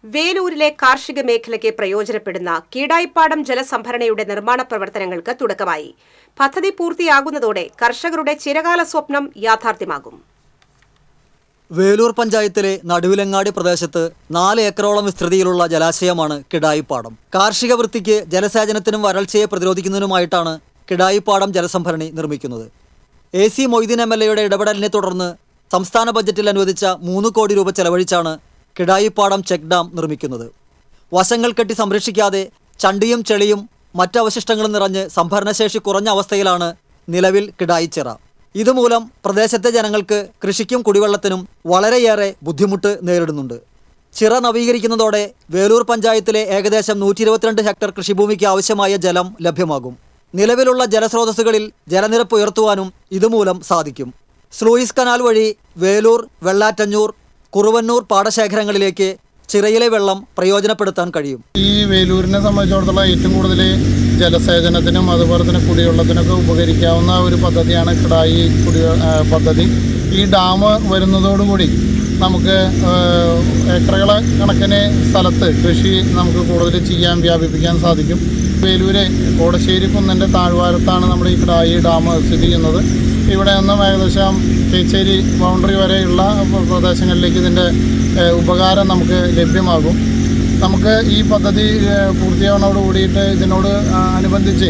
വേലൂരിലെ കാർഷിക മേഖലയ്ക്ക് പ്രയോജനപ്പെടുന്ന കീടായിപ്പാടം ജലസംഭരണിയുടെ നിർമ്മാണ പ്രവർത്തനങ്ങൾക്ക് തുടക്കമായി. പദ്ധതി പൂർത്തിയാകുന്നതോടെ കർഷകരുടെ ചിരകാല സ്വപ്നം യാഥാർത്ഥ്യമാകും. വേലൂർ പഞ്ചായത്തിലെ നടുവിലങ്ങാടി പ്രദേശത്ത് 4 ഏക്കറോളം വിസ്തൃതിയിലുള്ള ജലാശയമാണ് കിടായിപ്പാടം. കാർഷിക വൃത്തിക്ക് ജലസേചനത്തിനും വരൾച്ചയെ പ്രതിരോധിക്കുന്നതിനുമായിട്ടാണ് കിടായിപ്പാടം ജലസംഭരണി നിർമ്മിക്കുന്നത്. AC മൊയ്തീൻ MLAയുടെ ഇടപെടലിനെ തുടർന്ന് സംസ്ഥാന ബജറ്റിൽ അനുവദിച്ച 3 കോടി രൂപ ചെലവഴിച്ചാണ് കിടായിപ്പാടം ചെക്ക് ഡാം നിർമ്മിക്കുന്നത്. വശങ്ങൾ കെട്ടി സംരക്ഷിക്കാതെ ചണ്ടിയും ചെളിയും മറ്റവശിഷ്ടങ്ങളും നിറഞ്ഞ് സംഭരണശേഷി കുറഞ്ഞ അവസ്ഥയിലാണ് നിലവിൽ കിടായിച്ചിറ. ഇതുമൂലം പ്രദേശത്തെ ജനങ്ങൾക്ക് കൃഷിക്കും കുടിവെള്ളത്തിനും വളരെയേറെ ബുദ്ധിമുട്ട് നേരിടുന്നുണ്ട്. ചിറ നവീകരിക്കുന്നതോടെ വേലൂർ പഞ്ചായത്തിലെ ഏകദേശം 122 ഹെക്ടർ കൃഷിഭൂമിക്ക് ആവശ്യമായ ജലം ലഭ്യമാകും. നിലവിലുള്ള ജലസ്രോതസ്സുകളിൽ ജലനിരപ്പ് ഉയർത്തുവാനും ഇതുമൂലം സാധിക്കും. സ്ലൂയിസ് കനാൽ വഴി വേലൂർ, വെള്ളാറ്റഞ്ഞൂർ, കുറുവന്നൂർ പാടശേഖരങ്ങളിലേക്ക് ചിറയിലെ വെള്ളം പ്രയോജനപ്പെടുത്താൻ കഴിയും. ഈ വേലൂരിനെ സംബന്ധിച്ചിടത്തോളം ഏറ്റവും കൂടുതൽ ജലസേചനത്തിനും അതുപോലെ തന്നെ കുടിവെള്ളത്തിനൊക്കെ ഉപകരിക്കാവുന്ന ഒരു പദ്ധതിയാണ് കിടായി പദ്ധതി. ഈ ഡാം വരുന്നതോടുകൂടി നമുക്ക് ഏക്കറുകളെ കണക്കിന് സ്ഥലത്ത് കൃഷി നമുക്ക് കൂടുതൽ വ്യാപിപ്പിക്കാൻ സാധിക്കും. വേലൂര് കോടശ്ശേരി കുന്നിൻ്റെ താഴ്വാരത്താണ് നമ്മുടെ ഈ കിടായി ഡാം സ്ഥിതി ചെയ്യുന്നത്. ഇവിടെ നിന്നും ഏകദേശം കേച്ചേരി ബൗണ്ടറി വരെയുള്ള പ്രദേശങ്ങളിലേക്ക് ഇതിൻ്റെ ഉപകാരം നമുക്ക് ലഭ്യമാകും. നമുക്ക് ഈ പദ്ധതി പൂർത്തിയാവുന്നതോട് കൂടിയിട്ട് ഇതിനോട് അനുബന്ധിച്ച്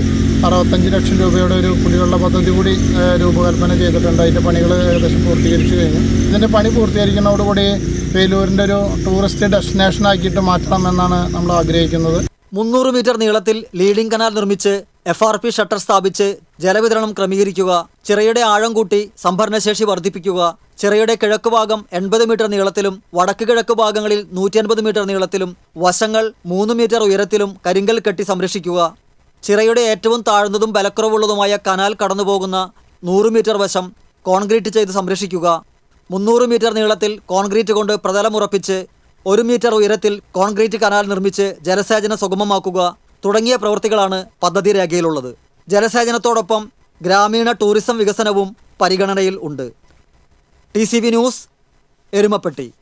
65 ലക്ഷം രൂപയുടെ ഒരു കുടിവെള്ള പദ്ധതി കൂടി രൂപകൽപ്പന ചെയ്തിട്ടുണ്ട്. അതിൻ്റെ പണികൾ ഏകദേശം പൂർത്തീകരിച്ചു കഴിഞ്ഞു. ഇതിൻ്റെ പണി പൂർത്തീകരിക്കുന്നതോടുകൂടി വേലൂരിൻ്റെ ഒരു ടൂറിസ്റ്റ് ഡെസ്റ്റിനേഷൻ ആക്കിയിട്ട് മാറ്റണമെന്നാണ് നമ്മൾ ആഗ്രഹിക്കുന്നത്. 300 മീറ്റർ നീളത്തിൽ ലീഡിംഗ് കനാൽ നിർമ്മിച്ച് FRP ഷട്ടർ സ്ഥാപിച്ച് ജലവിതരണം ക്രമീകരിക്കുക, ചിറയുടെ ആഴം കൂട്ടി സംഭരണശേഷി വർദ്ധിപ്പിക്കുക, ചിറയുടെ കിഴക്ക് ഭാഗം 80 മീറ്റർ നീളത്തിലും വടക്ക് കിഴക്ക് ഭാഗങ്ങളിൽ 150 മീറ്റർ നീളത്തിലും വശങ്ങൾ 3 മീറ്റർ ഉയരത്തിലും കരിങ്കൽ കെട്ടി സംരക്ഷിക്കുക, ചിറയുടെ ഏറ്റവും താഴ്ന്നതും ബലക്കുറവുള്ളതുമായ കനാൽ കടന്നുപോകുന്ന 100 മീറ്റർ വശം കോൺക്രീറ്റ് ചെയ്ത് സംരക്ഷിക്കുക, 300 മീറ്റർ നീളത്തിൽ കോൺക്രീറ്റ് കൊണ്ട് പ്രതലമുറപ്പിച്ച് 1 മീറ്റർ ഉയരത്തിൽ കോൺക്രീറ്റ് കനാൽ നിർമ്മിച്ച് ജലസേചനം സുഗമമാക്കുക തുടങ്ങിയ പ്രവൃത്തികളാണ് പദ്ധതി രേഖയിലുള്ളത്. ജലസേചനത്തോടൊപ്പം ഗ്രാമീണ ടൂറിസം വികസനവും പരിഗണനയിൽ ഉണ്ട്. TCV news, Erumapetty.